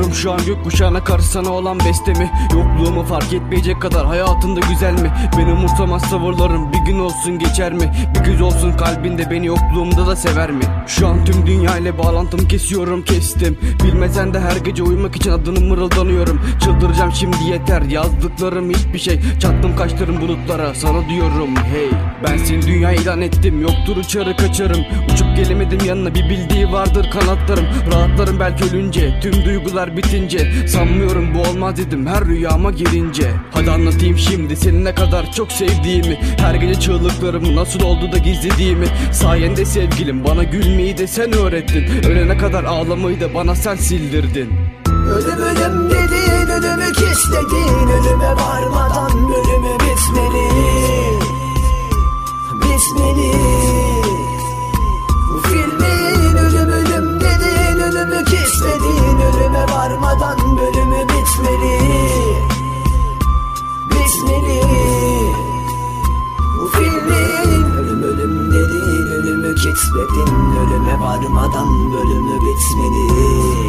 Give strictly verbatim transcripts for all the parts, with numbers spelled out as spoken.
Yazıyorum şu an gökkuşağına karşı sana olan bestemi. Yokluğumu fark etmeyecek kadar hayatında güzel mi? Beni umursamaz tavırlarım bir gün olsun geçer mi? Bir göz olsun kalbinde beni yokluğumda da sever mi? Şu an tüm dünya ile bağlantımı kesiyorum kestim. Bilmesen de her gece uyumak için adını mırıldanıyorum. Çıldıracağım şimdi yeter, yazdıklarım hiçbir şey. Çattım kaçtırım bulutlara, sana diyorum hey. Ben seni dünya ilan ettim, yoktur uçarı kaçarım. Uçup gelemedim yanına, bir bildiği vardır kanatlarım. Rahatlarım belki ölünce, tüm duygular bitince. Sanmıyorum bu olmaz dedim her rüyama girince. Hadi anlatayım şimdi seni ne kadar çok sevdiğimi. Her gece çığlıklarımı nasıl oldu da gizlediğimi. Sayende sevgilim bana gülmeyi de sen öğrettin. Ölene kadar ağlamayı da bana sen sildirdin. Ölüm ölüm dediğin, ölümü istediğin, ölüme varmadan bölümü bitmeli. Bitmeli. Bu filmin ölüm ölüm dediğin, ölümü istediğin, ölüme varmadan bölümü bitmeli. Bitmeli. Bu filmin ölüm ölüm dediğin, ölümü istediğin, ölüme varmadan bölümü bitmeli.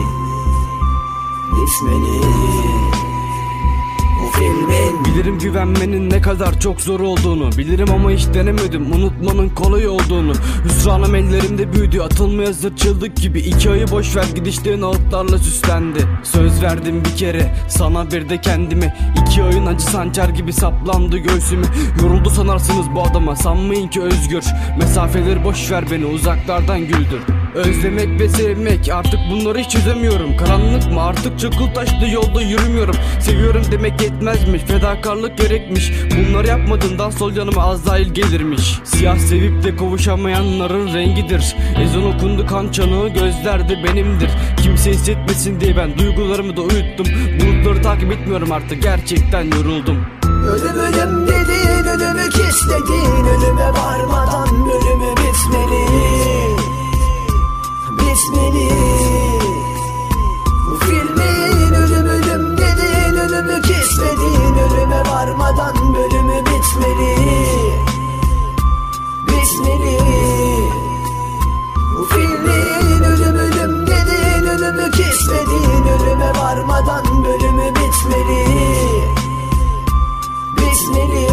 Bitmeli. Bu filmin. Bilirim güvenmenin ne kadar çok zor olduğunu. Bilirim ama hiç denemedim unutmanın kolay olduğunu. Hüsranım ellerimde büyüdü, atılmaya zırçıldık gibi. İki ayı boşver gidişlerin ağıtlarla süslendi. Söz verdim bir kere sana bir de kendime. İki ayın acı sancar gibi saplandı göğsüme. Yoruldu sanarsınız bu adama, sanmayın ki özgür. Mesafeleri boşver beni uzaklardan güldür. Özlemek ve sevmek, artık bunları hiç çözemiyorum. Karanlık mı artık, çakıl taşlı yolda yürümüyorum. Seviyorum demek yetmezmiş, fedakarlık gerekmiş. Bunları yapmadığından sol yanıma Azrail gelirmiş. Siyah sevip de kavuşamayanların rengidir. Ezan okundu, kan çanağı gözlerde benimdir. Kimse hissetmesin diye ben duygularımı da uyuttum. Bulutları takip etmiyorum artık, gerçekten yoruldum. Ölüm ölüm dediğin, ölümü istediğin, ölüme varmadan bölümü bitmeli. Bitmeli. Bu filmin ölüm ölüm dediğin, ölümü istediğin, ölüme varmadan bölümü bitmeli. Bitmeli. Bu filmin ölüm ölüm dediğin, ölümü istediğin, ölüme varmadan bölümü bitmeli. Bitmeli.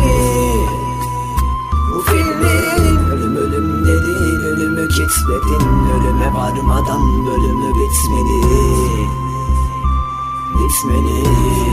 Bu filmin ölüm ölüm dediğin, ölümü kitledin, ölüme varmadan bölümü bitmeli. Bitmeli.